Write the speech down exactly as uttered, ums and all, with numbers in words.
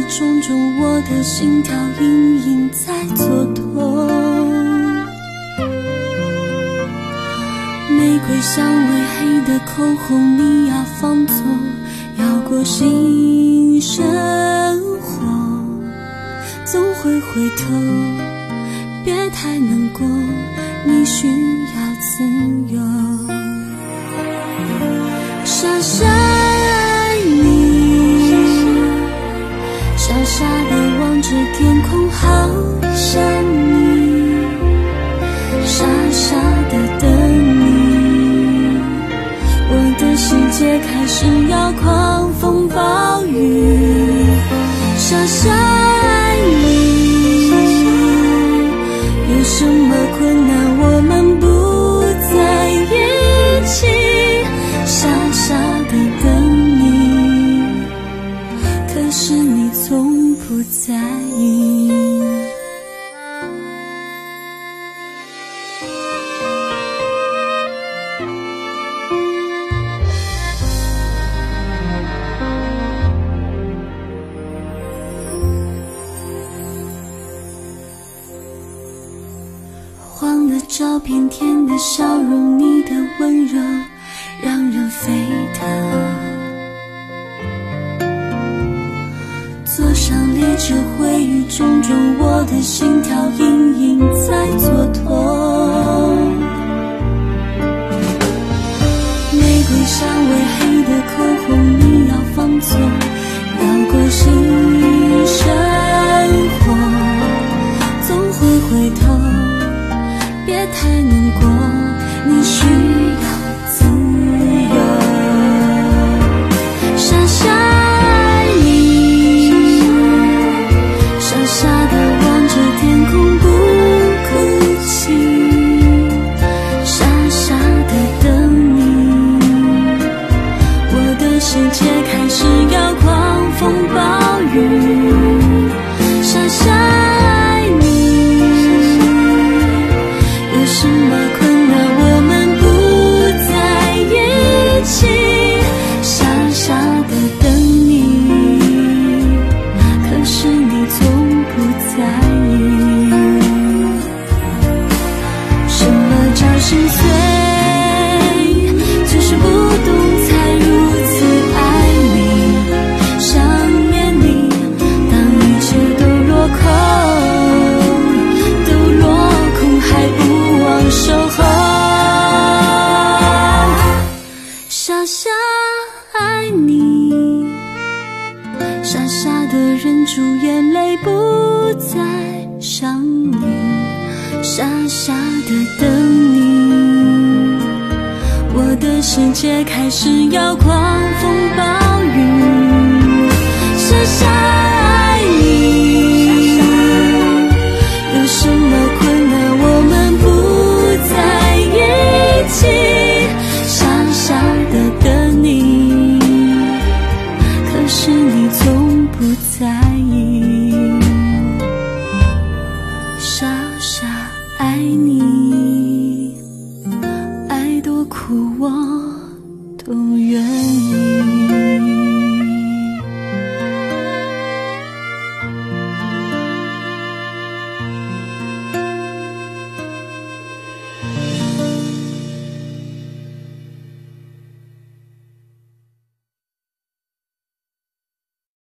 种种，我的心跳隐隐在作痛。玫瑰香味黑的口红，你要放纵，要过性生活，总会回头，别太难过，你需要自由。傻傻爱你，傻傻地望着天空，好想你，傻傻地等你，我的世界开始要狂风暴雨。傻傻爱你，有什么困难我们不在一起，傻傻地等你，可是你从不在意。晃的照片，甜的笑容，你的温柔让人沸腾。坐上列车，回忆种种，我的心跳隐隐在作痛。玫瑰香味黑的口红，你要放纵，要过性生活，总会回头，别太难过，你需要自由。傻傻爱你，傻傻地望着天空不哭泣，傻傻地等你，我的世界开始要狂风暴雨。傻傻爱你，有什么困难我们不在一起，傻傻地等你，可是你从不在意。什么叫心碎，就是不懂才如此爱你，想念你，当一切都落空，都落空还不忘守候。傻傻爱你，傻傻地忍住眼泪不再想你，傻傻地等你，我的世界开始要狂风暴雨。傻傻爱你，有什么困难我们不在一起，傻傻地等你，可是你从不在意。傻傻爱你，爱多苦我都愿